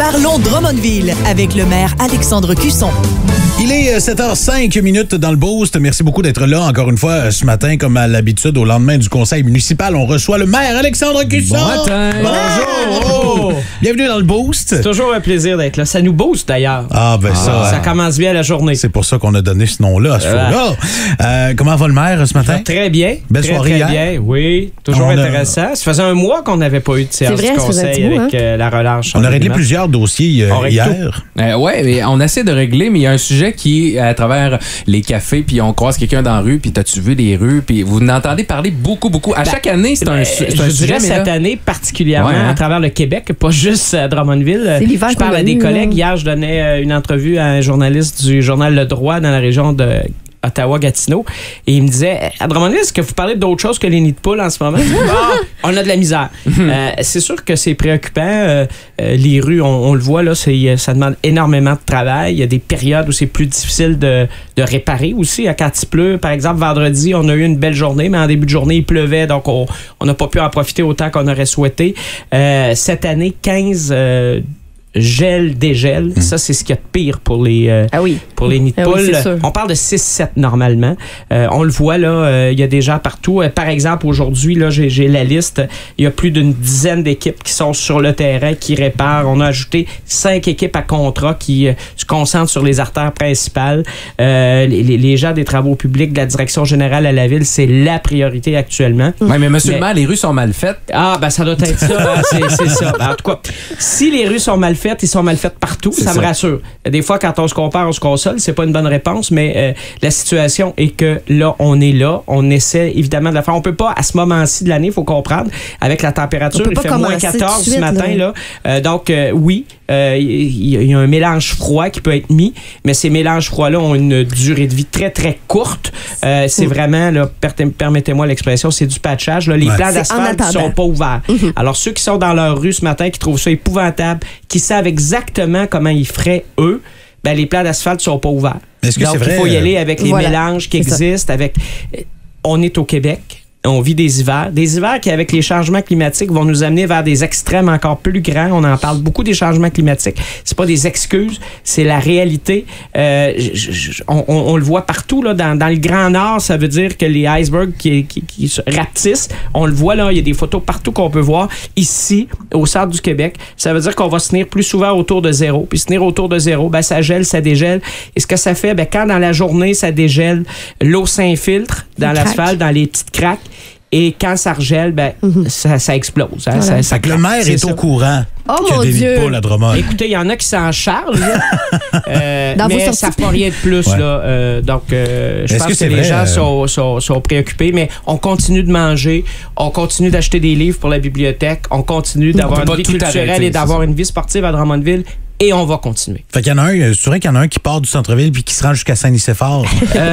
Parlons Drummondville avec le maire Alexandre Cusson. Il est 7h05 dans le Boost. Merci beaucoup d'être là encore une fois ce matin. Comme à l'habitude, au lendemain du conseil municipal, on reçoit le maire Alexandre Cusson. Bon matin. Bonjour. Bienvenue dans le Boost. C'est toujours un plaisir d'être là. Ça nous booste d'ailleurs. Ah, ben Ça commence bien la journée. C'est pour ça qu'on a donné ce nom-là à ce show-là. Comment va le maire ce matin? Très bien. Belle soirée très hier? Bien. Oui, toujours intéressant. Ça faisait un mois qu'on n'avait pas eu de séance du conseil avec la relâche. On a réglé plusieurs dossiers hier. Oui, on essaie de régler, mais il y a un sujet qui est à travers les cafés, puis on croise quelqu'un dans la rue, puis t'as-tu vu des rues, puis vous n'entendez parler beaucoup. À chaque année, c'est un sujet. Je dirais cette année particulièrement à travers le Québec, pas juste à Drummondville. Je parle à des collègues. Hier, je donnais une entrevue à un journaliste du journal Le Droit dans la région de Ottawa-Gatineau, et il me disait, à Drummondville, est-ce que vous parlez d'autre chose que les nids de poules en ce moment? On a de la misère. C'est sûr que c'est préoccupant. Les rues, on le voit, là, ça demande énormément de travail. Il y a des périodes où c'est plus difficile de réparer aussi. Quand il pleut, par exemple, vendredi, on a eu une belle journée, mais en début de journée, il pleuvait, donc on n'a pas pu en profiter autant qu'on aurait souhaité. Cette année, 15 dégel. Ça, c'est ce qu'il y a de pire pour les, pour les nids de poules. Oui, on parle de 6-7 normalement. On le voit, là, il y a des gens partout. Par exemple, aujourd'hui, là, j'ai la liste. Il y a plus d'une dizaine d'équipes qui sont sur le terrain, qui réparent. On a ajouté 5 équipes à contrat qui se concentrent sur les artères principales. Les gens des travaux publics de la direction générale à la ville, c'est la priorité actuellement. Oui, mais monsieur le maire, les rues sont mal faites. Ah, ben ça doit être ça. C'est ça. Ben, en tout cas, si les rues sont mal faites, ils sont mal faites partout, ça me rassure. Des fois, quand on se compare, on se console, c'est pas une bonne réponse, mais la situation est que là, on essaie évidemment de la faire. On peut pas, à ce moment-ci de l'année, il faut comprendre, avec la température, il fait moins 14 ce matin, là. Donc, oui, il y a un mélange froid qui peut être mis, mais ces mélanges froids-là ont une durée de vie très, très courte. C'est vraiment, là, permettez-moi l'expression, c'est du patchage. Là. Les plans d'asphalte ne sont pas ouverts. Alors, ceux qui sont dans leur rue ce matin, qui trouvent ça épouvantable, qui savent exactement comment ils feraient, eux, ben, les plans d'asphalte ne sont pas ouverts. Est-ce que donc, il faut y aller avec les mélanges qui existent. On est au Québec. On vit des hivers qui, avec les changements climatiques, vont nous amener vers des extrêmes encore plus grands. On en parle beaucoup des changements climatiques. C'est pas des excuses, c'est la réalité. On le voit partout, là, dans le Grand Nord, ça veut dire que les icebergs qui se rapetissent, on le voit là, il y a des photos partout qu'on peut voir. Ici, au centre du Québec, ça veut dire qu'on va se tenir plus souvent autour de zéro. Puis se tenir autour de zéro, ben, ça gèle, ça dégèle. Et ce que ça fait, ben, quand dans la journée, ça dégèle, l'eau s'infiltre dans l'asphalte, dans les petites craques. Et quand ça regèle, ben, ça explose. Hein, voilà. Ça le maire est au courant qu'il y a des nids de poules à Drummond. Écoutez, il y en a qui s'en chargent, mais ça ne fait pas rien de plus. Là. Donc, je pense que les gens sont préoccupés, mais on continue de manger, on continue d'acheter des livres pour la bibliothèque, on continue d'avoir une vie culturelle et d'avoir une vie sportive à Drummondville. Et on va continuer. Fait qu'il y en a c'est vrai qu'il y en a un qui part du centre-ville puis qui se rend jusqu'à Saint-Nicéphore.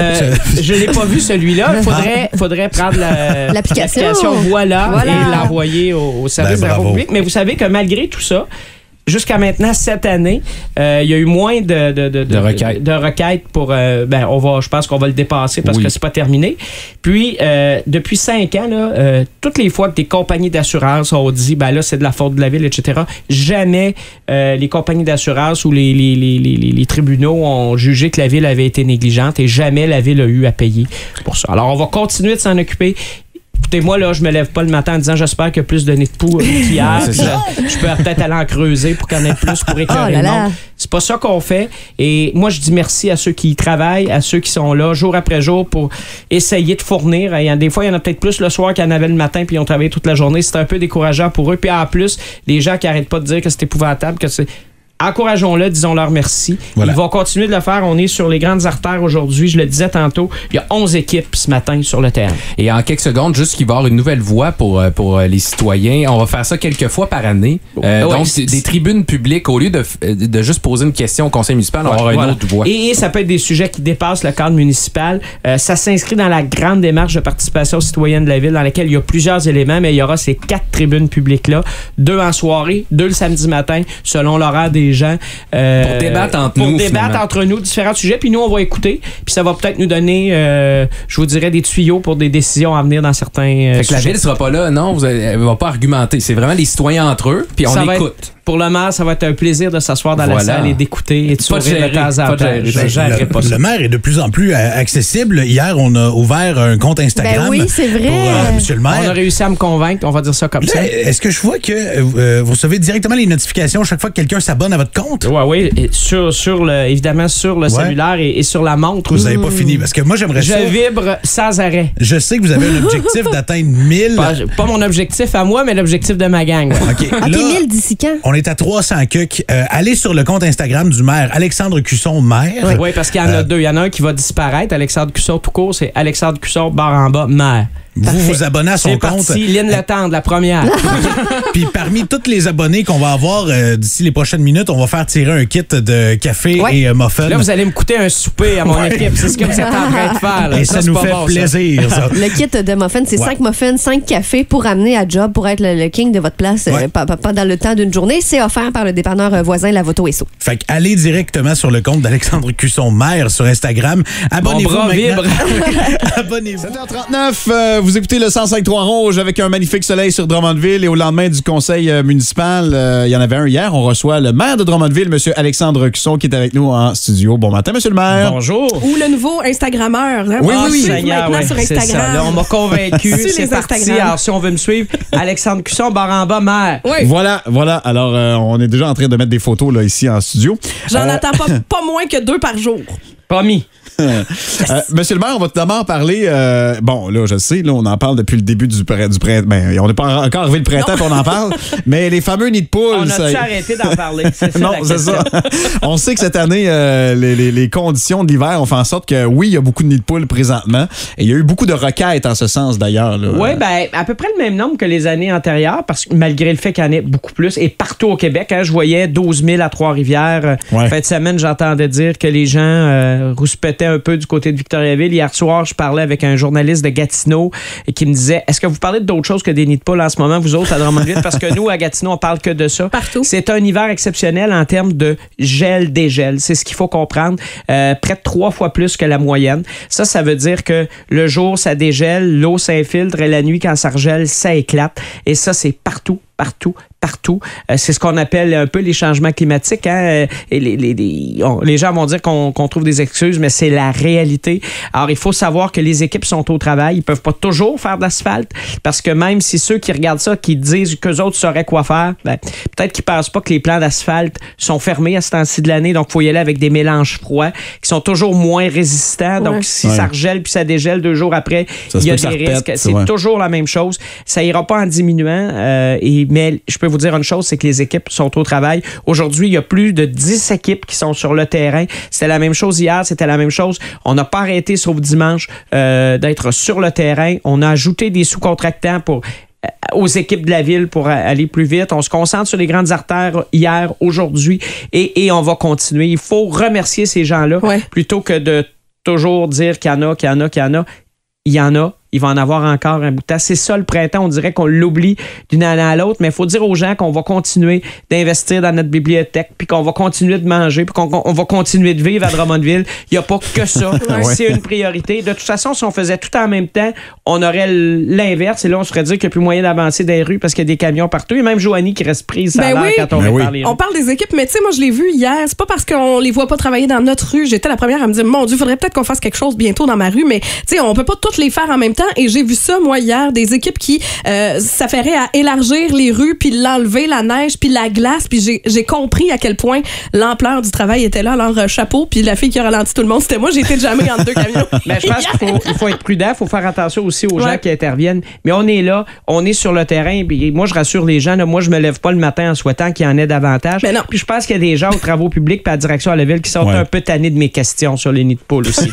Je l'ai pas vu celui-là. Faudrait prendre l'application Voilà et l'envoyer au service de la public. Mais vous savez que malgré tout ça, jusqu'à maintenant, cette année, il y a eu moins de requêtes pour... je pense qu'on va le dépasser parce que c'est pas terminé. Puis, depuis 5 ans, là, toutes les fois que des compagnies d'assurance ont dit, ben là, c'est de la faute de la ville, etc., jamais les compagnies d'assurance ou les tribunaux ont jugé que la ville avait été négligente et jamais la ville a eu à payer pour ça. Alors, on va continuer de s'en occuper. Écoutez, moi, là, je me lève pas le matin en disant j'espère qu'il y a plus de nids de poules qu'hier. Je peux peut-être aller en creuser pour qu'on ait plus pour éclairer le monde. C'est pas ça qu'on fait. Et moi, je dis merci à ceux qui y travaillent, à ceux qui sont là jour après jour pour essayer de fournir. Des fois, il y en a peut-être plus le soir qu'il y en avait le matin puis ils ont travaillé toute la journée. C'est un peu décourageant pour eux. Puis en plus, les gens qui arrêtent pas de dire que c'est épouvantable, que c'est... Encourageons-le, disons-leur merci. Voilà. Ils vont continuer de le faire. On est sur les grandes artères aujourd'hui. Je le disais tantôt, il y a 11 équipes ce matin sur le terrain. Et en quelques secondes, juste qu'il va y avoir une nouvelle voie pour les citoyens. On va faire ça quelques fois par année. Donc, des tribunes publiques, au lieu de juste poser une question au conseil municipal, on va avoir une autre voie. Et ça peut être des sujets qui dépassent le cadre municipal. Ça s'inscrit dans la grande démarche de participation citoyenne de la ville dans laquelle il y a plusieurs éléments, mais il y aura ces 4 tribunes publiques-là. 2 en soirée, 2 le samedi matin, selon l'horaire des gens. Pour débattre entre nous différents sujets. Puis nous, on va écouter. Puis ça va peut-être nous donner, je vous dirais, des tuyaux pour des décisions à venir dans certains sujets. La ville ne sera pas là, non? Elle ne va pas argumenter. C'est vraiment les citoyens entre eux, puis on écoute. Pour le maire, ça va être un plaisir de s'asseoir dans la salle et d'écouter et de sourire de temps en temps. Je gérerai pas ça. Le maire est de plus en plus accessible. Hier, on a ouvert un compte Instagram. Ben oui, c'est vrai. Pour Monsieur le maire. On a réussi à me convaincre, on va dire ça comme ça. Est-ce que je vois que vous recevez directement les notifications chaque fois que quelqu'un s'abonne à votre compte? Oui, évidemment sur le cellulaire et sur la montre. Vous n'avez pas fini, parce que moi, j'aimerais ça. Je vibre sans arrêt. Je sais que vous avez un objectif d'atteindre 1000. Pas mon objectif à moi, mais l'objectif de ma gang. OK, là, 1000 d'ici quand? On est à 300 cucs. Allez sur le compte Instagram du maire Alexandre Cusson, maire. Oui, parce qu'il y en a deux. Il y en a un qui va disparaître. Alexandre Cusson tout court, c'est Alexandre Cusson, barre en bas, maire. Vous abonnez à son compte. C'est parti, Lynn Letendre, la première. Puis parmi tous les abonnés qu'on va avoir d'ici les prochaines minutes, on va faire tirer un kit de café et muffins. Là, vous allez me coûter un souper à mon équipe. C'est ce que vous êtes en train de faire. Là. Et ça nous fait plaisir, ça. Le kit de muffins, c'est 5 muffins, 5 cafés pour amener à job, pour être le king de votre place pendant le temps d'une journée. C'est offert par le dépanneur voisin Lavoto Esso. Fait que allez directement sur le compte d'Alexandre Cusson, maire, sur Instagram. Abonnez-vous maintenant. Abonnez-vous. 7h39, vous écoutez le 105.3 Rouge avec un magnifique soleil sur Drummondville et au lendemain du conseil municipal, il y en avait un hier, on reçoit le maire de Drummondville, M. Alexandre Cusson, qui est avec nous en studio. Bon matin, M. le maire. Bonjour. Ou le nouveau Instagrammeur. Hein? Oui. Maintenant sur Instagram. Là, on m'a convaincu. C'est parti. Alors, si on veut me suivre, Alexandre Cusson, barre en bas, maire. Oui. Voilà. Alors, on est déjà en train de mettre des photos là, ici en studio. J'en attends pas moins que 2 par jour. Promis. Monsieur le maire, on va tout d'abord parler. Bon, là, je sais, là, on en parle depuis le début du printemps. Ben, on n'est pas encore arrivé le printemps, puis on en parle. Mais les fameux nids de poules. On a-tu arrêté d'en parler? Non, c'est ça. On sait que cette année, les conditions de l'hiver ont fait en sorte que, oui, il y a beaucoup de nids de poules présentement. Et il y a eu beaucoup de requêtes en ce sens, d'ailleurs. Oui, ben, à peu près le même nombre que les années antérieures, parce que malgré le fait qu'il y en ait beaucoup plus, et partout au Québec, hein, je voyais 12 000 à Trois-Rivières. Fin de semaine, j'entendais dire que les gens rouspétaient un peu du côté de Victoriaville. Hier soir, je parlais avec un journaliste de Gatineau et qui me disait, est-ce que vous parlez d'autre chose que des nids de poules en ce moment, vous autres, à Drummondville? Parce que nous, à Gatineau, on parle que de ça. Partout. C'est un hiver exceptionnel en termes de gel-dégel. C'est ce qu'il faut comprendre. Près de 3 fois plus que la moyenne. Ça veut dire que le jour, ça dégèle, l'eau s'infiltre et la nuit, quand ça regèle, ça éclate. Et ça, c'est partout. C'est ce qu'on appelle un peu les changements climatiques. Hein? Et les gens vont dire qu'on trouve des excuses, mais c'est la réalité. Alors, il faut savoir que les équipes sont au travail. Ils peuvent pas toujours faire de l'asphalte parce que même si ceux qui regardent ça, qui disent qu'eux autres sauraient quoi faire, ben, peut-être qu'ils pensent pas que les plans d'asphalte sont fermés à ce temps-ci de l'année. Donc, il faut y aller avec des mélanges froids qui sont toujours moins résistants. Donc, si ça regèle puis ça dégèle 2 jours après, il y a des risques. C'est toujours la même chose. Ça ira pas en diminuant. Mais je peux vous dire une chose, c'est que les équipes sont au travail. Aujourd'hui, il y a plus de 10 équipes qui sont sur le terrain. C'était la même chose hier, c'était la même chose. On n'a pas arrêté, sauf dimanche, d'être sur le terrain. On a ajouté des sous-contractants aux équipes de la ville pour aller plus vite. On se concentre sur les grandes artères hier, aujourd'hui, et on va continuer. Il faut remercier ces gens-là plutôt que de toujours dire qu'il y en a. Il y en a. Il va en avoir encore un bout de temps. C'est ça le printemps. On dirait qu'on l'oublie d'une année à l'autre, mais il faut dire aux gens qu'on va continuer d'investir dans notre bibliothèque, puis qu'on va continuer de manger, puis qu'on va continuer de vivre à Drummondville. Il n'y a pas que ça. C'est une priorité. De toute façon, si on faisait tout en même temps, on aurait l'inverse. Et là, on se ferait dire qu'il n'y a plus moyen d'avancer dans les rues parce qu'il y a des camions partout. Et même Joanie qui reste prise à l'heure quand on parle les rues. On parle des équipes, mais tu sais, moi, je l'ai vu hier. C'est pas parce qu'on les voit pas travailler dans notre rue. J'étais la première à me dire, mon Dieu, il faudrait peut-être qu'on fasse quelque chose bientôt dans ma rue, mais tu sais, on peut pas toutes les faire en même temps. Et j'ai vu ça, moi, hier, des équipes qui s'affairaient à élargir les rues, puis l'enlever, la neige, puis la glace. Puis j'ai compris à quel point l'ampleur du travail était là. Alors, chapeau, puis la fille qui a ralenti tout le monde, c'était moi. J'ai été jamais entre 2 camions. Mais je pense qu'il faut être prudent, il faut faire attention aussi aux gens qui interviennent. Mais on est là, on est sur le terrain. Puis moi, je rassure les gens, là, moi, je me lève pas le matin en souhaitant qu'il y en ait davantage. Mais non. Puis je pense qu'il y a des gens aux travaux publics, puis à la direction à la ville qui sont un peu tannés de mes questions sur les nids de poules aussi.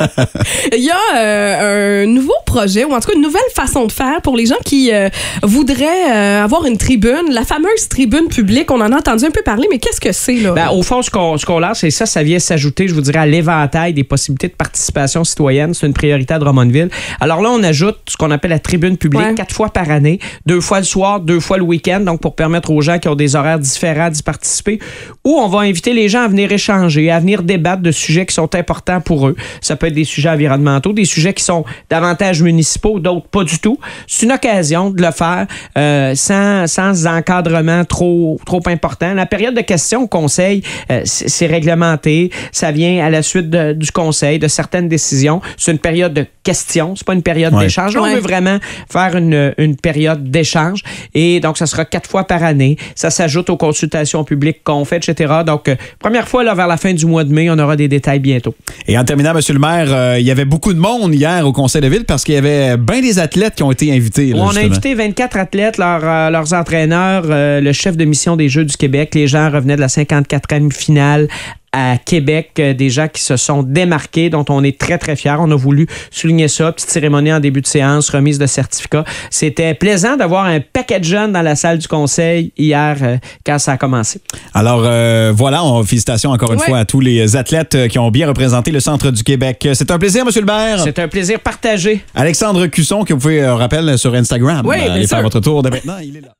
Il y a un nouveau projet, ou en tout cas une nouvelle façon de faire pour les gens qui voudraient avoir une tribune, la fameuse tribune publique. On en a entendu un peu parler, mais qu'est-ce que c'est, là? Ben, au fond, ce qu'on lance, c'est ça vient s'ajouter, je vous dirais, à l'éventail des possibilités de participation citoyenne. C'est une priorité à Drummondville. Alors là, on ajoute ce qu'on appelle la tribune publique 4 fois par année, 2 fois le soir, 2 fois le week-end, donc pour permettre aux gens qui ont des horaires différents d'y participer, où on va inviter les gens à venir échanger, à venir débattre de sujets qui sont importants pour eux. Ça peut être des sujets environnementaux, des sujets qui sont davantage municipaux, d'autres pas du tout. C'est une occasion de le faire sans encadrement trop important. La période de questions au conseil, c'est réglementé. Ça vient à la suite du conseil, de certaines décisions. C'est une période de questions, c'est pas une période d'échange. Là, on veut vraiment faire une période d'échange. Et donc, ça sera 4 fois par année. Ça s'ajoute aux consultations publiques qu'on fait, etc. Donc, première fois, là, vers la fin du mois de mai, on aura des détails bientôt. Et en terminant, M. le maire, il y avait beaucoup de monde hier au conseil de ville parce qu'il y avait bien des athlètes qui ont été invités. Là, on a invité 24 athlètes, leurs entraîneurs, le chef de mission des Jeux du Québec. Les gens revenaient de la 54e finale à Québec, des gens qui se sont démarqués, dont on est très, très fiers. On a voulu souligner ça. Petite cérémonie en début de séance, remise de certificat. C'était plaisant d'avoir un paquet de jeunes dans la salle du conseil hier quand ça a commencé. Alors, voilà, félicitations encore une fois à tous les athlètes qui ont bien représenté le centre du Québec. C'est un plaisir, M. le maire. C'est un plaisir partagé. Alexandre Cusson, que vous pouvez, rappel, sur Instagram. Oui, allez faire votre tour dès maintenant. Il est là.